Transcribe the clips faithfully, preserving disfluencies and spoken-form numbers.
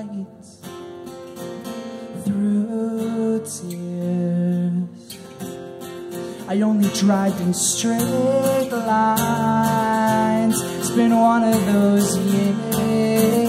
lights through tears. I only drive in straight lines. It's been one of those years.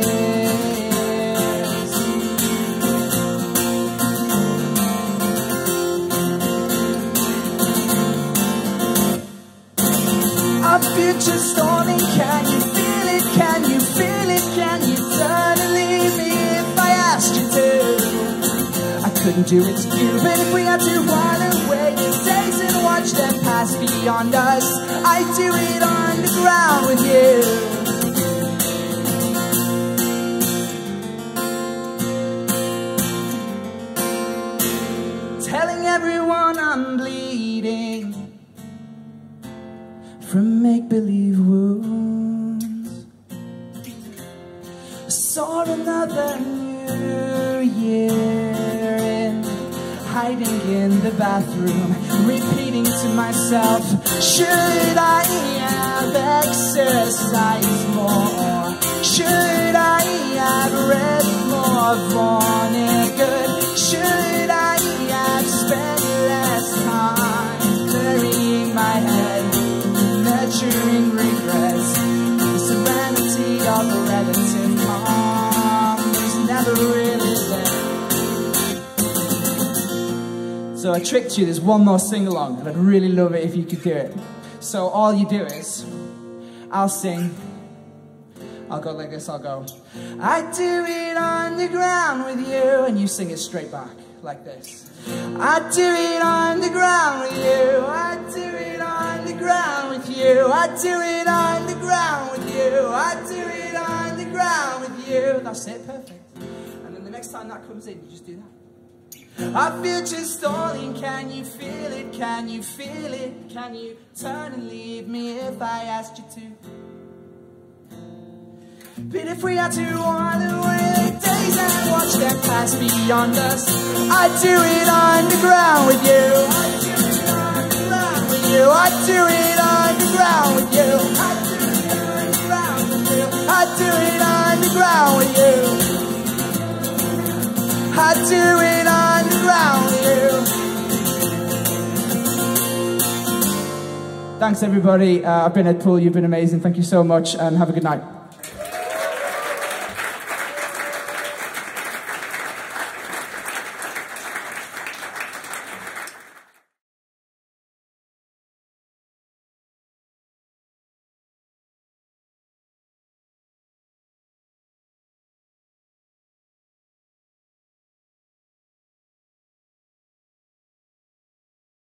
Our future's storming, can you feel it, can you feel it, can you turn and leave me if I asked you to? I couldn't do it to you, but if we had to run away the days and watch them pass beyond us, I'd do it underground with you. Telling everyone I'm bleeding from make-believe wounds. I saw another new year in, hiding in the bathroom, repeating to myself, should I have exercised more? Should I have read more Vonnegut? Should I have spent less time burying my head, nurturing regrets? The serenity of a relative calm is never really there. So I tricked you, there's one more sing-along, and I'd really love it if you could do it. So all you do is, I'll sing, I'll go like this, I'll go, I do it underground with you, and you sing it straight back, like this. I do it underground with you, I do it underground with you, I do it underground with you, I do it underground with you. That's it, perfect. And then the next time that comes in, you just do that. Our future's stalling, can you feel it, can you feel it, can you turn and leave me if I asked you to? But if we had to run away the days and watch them pass beyond us, I'd do it underground with you. I'd do it underground with you. I'd do it underground with you. I'd do it underground with you. I'd do it underground with you. I'd do it underground with you. Thanks everybody. Uh, I've been at Poole. You've been amazing. Thank you so much, and have a good night.